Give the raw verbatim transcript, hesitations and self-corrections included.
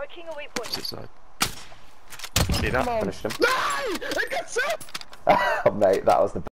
Marking a waypoint. Opposite side. See that? Finished him. No! I got so. Oh, mate, that was the